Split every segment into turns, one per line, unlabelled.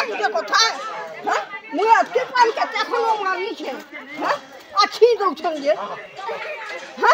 गुटे कथा हां मुई अटके पान केते खनो मारनी छे हां अच्छी दउछन जे हां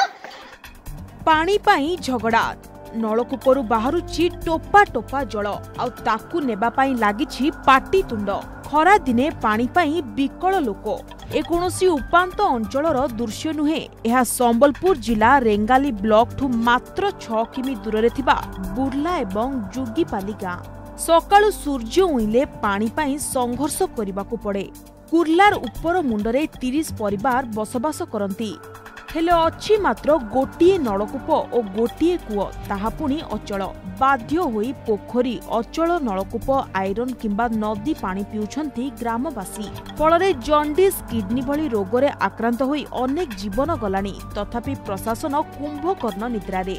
पानी पाई झगड़ा नलकूपरू बाहरुची टोपा टोपा जल आ ताकू नेबा पाई लागिछि पाटी तुंड खरा दिने पानी पाई विकल लोक ए कोनोसी उपांत अंचलर दृश्य नुहे यह संबलपुर जिला रेंगाली ब्लॉक ठू मात्र 6 किमी दूर थिबा बुर्ला एवं जुगीपाली गाँ सकाळु सूर्य उइले पानी पाई संघर्ष करिबाकू पड़े कुर्लार उपर मुंडरे 30 परिवार बसवास करती हेले अच्छी मात्र गोटिए नलकूप और गोटिए कूଅ ताहा पुणी अचल बाध्य होई पोखरी अचल नलकूप आयरन किंबा नदी पानी पिउछंती ग्रामवासी फलरे जॉन्डिस किडनी भली रोगरे आक्रांत होई अनेक जीवन गलानी तथापि प्रशासन कुंभकर्ण निद्रारे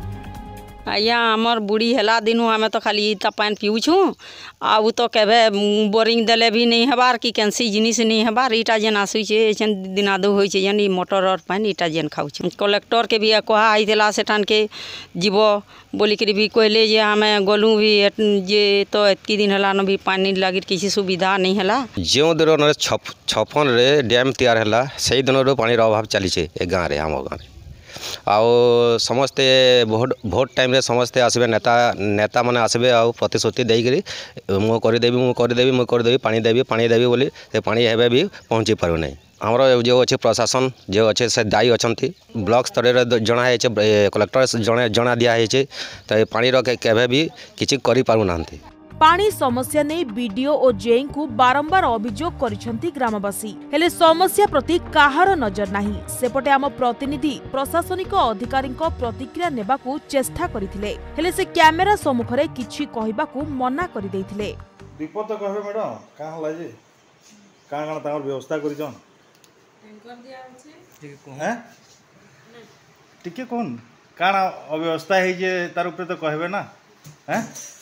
आज्ञा आमर बुढ़ी है दिनू आम तो खाली इता पान पीऊछु आउ तो केबे बोरिंग देले भी नहीं हबार कि कैंसी जिनिस नहीं हबार इटा जेन आसुचे दिनादो होई छे यानी मोटर और पानी इटा जेन खाउछु कलेक्टर के भी कहा आइला सेठान के जीव बोलिक भी कहले जे आमे गलू भी जे तो एतकी दिन हला न भी पानी लागिर किसी सुविधा नहीं हला
जो दिन 56 रे डैम तैयार हला सही दिन रो पानी रो अभाव चली छे ए गाँव रे हम गाँव रे आउ समस्ते भोट टाइम रे समस्ते आसबे नेता माने आसबे आ प्रतिश्रुति देकरी मु करदेवी पानी देवी बोली से पानी हेबे भी पहुँची पारु नहीं हमरो जो अच्छे प्रशासन जो अच्छे से दायी अच्छी ब्लॉक स्तर रे जना है कलेक्टर जना दिया है तो पानी रो केबे भी किछि करि पारु नांती
पानी समस्या नहीं बीडीओ और जेई को बारंबार अभियोग करिसेंती ग्रामवासी हेले समस्या प्रति काहार नजर नाही सेपटे आम प्रतिनिधि प्रशासनिक अधिकारी प्रतिक्रिया नेबाकू चेष्टा करथिले हेले से कैमेरा सम्मुखरे किछि कहिबाकू मना करि दैथिले
विपद कहबे मैडम का हला जे का तार व्यवस्था करिजन
टैंकर दिया होचे
हैं टिके कोन काना अव्यवस्था है जे तार ऊपर तो कहबे ना हैं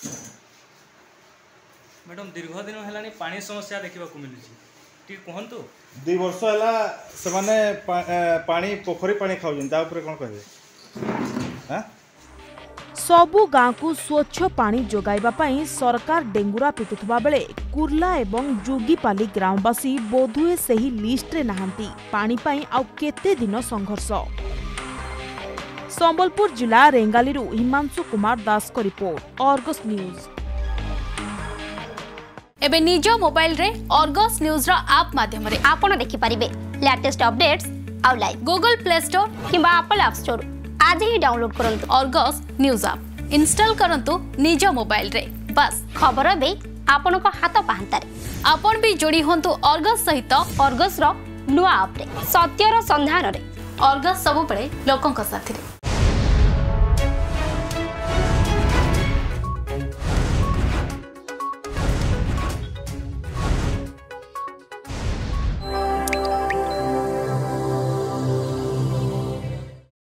मैडम दीर्घ दिन है पानी समस्या देखा मिलूँ कहतु
2 वर्ष है से माने पानी पोखरी पानी खाऊन कौन कहे
सबु गाँ को स्वच्छ पानी जोगाइबा पई सरकार डेंगुरा पिटुथबा बेले कुर्ला एवं जुगीपाली ग्रामवासी बोधुए सही लिस्ट रे नहांती पानी पई आउ केते दिन संघर्ष संबलपुर जिला रेंगाली हिमांशु कुमार दास को रिपोर्ट अर्गस न्यूज
एबे निज मोबाइल रे अर्गस न्यूज रा ऐप माध्यम रे आपण देखि परिबे लेटेस्ट अपडेट्स आउ लाइव गूगल प्ले स्टोर किबा एप्पल ऐप स्टोर आज ही डाउनलोड करंतु अर्गस न्यूज ऐप इंस्टॉल करंतु निज मोबाइल रे बस खबर बे आपण को हाथ पाहंता रे आपण भी जोड़ी होंतु अर्गस सहित अर्गस रो नुआ ऐप रे सत्यर संधान रे अर्गस सब पळे लोकन का साथी रे।